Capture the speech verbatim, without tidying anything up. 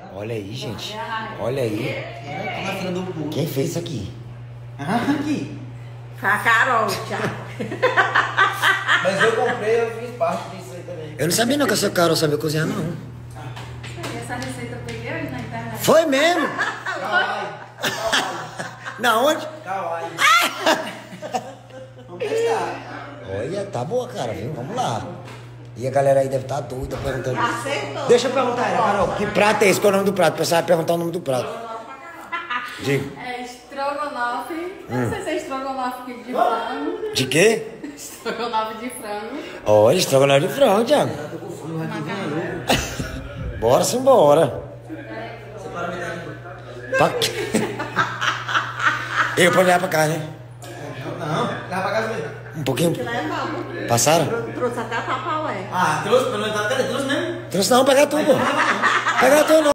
Olha aí, gente. Olha aí. Quem fez isso aqui? Ah, aqui. A Carol, Thiago. Mas eu comprei, eu fiz parte disso aí também. Eu não sabia não que a sua Carol sabia cozinhar, não. Essa receita eu peguei hoje na internet. Foi mesmo? Kawaii. Na onde? Kawaii. Vamos testar. Olha, tá boa, cara, viu? Vamos lá. E a galera aí deve estar doida perguntando. Acertou. Deixa eu perguntar ela, Carol. Que prato é esse? Qual é o nome do prato? O pessoal vai perguntar o nome do prato. Diga. É estrogonofe. Não sei se é estrogonofe de frango. De quê? Estrogonofe de frango. Olha, estrogonofe de frango, Thiago. Bora, simbora. Pra quê? Eu pra olhar pra cá, né? Não, leva pra casa mesmo. Um pouquinho. Que levamos. Passaram? Trouxe até a tapaué. Ah, trouxe, pelo menos, cadê? Trouxe mesmo? Trouxe não, pega tu, pô. Pega tu, não.